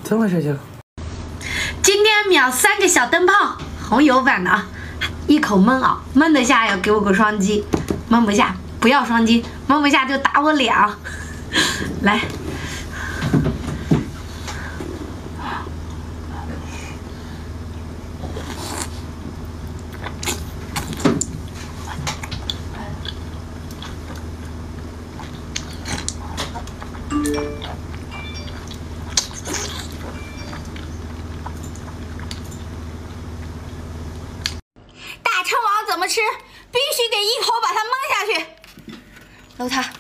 怎么回事，姐夫？ 今天秒3个小灯泡，红油版的啊，一口闷啊，闷得下要给我个双击，闷不下不要双击，闷不下就打我脸啊！来。 大称王怎么吃？必须得一口把它蒙下去。楼塔，